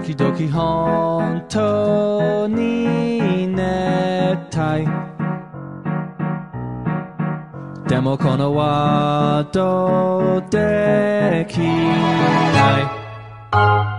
時々本当に寝たい。でもこのワードできない。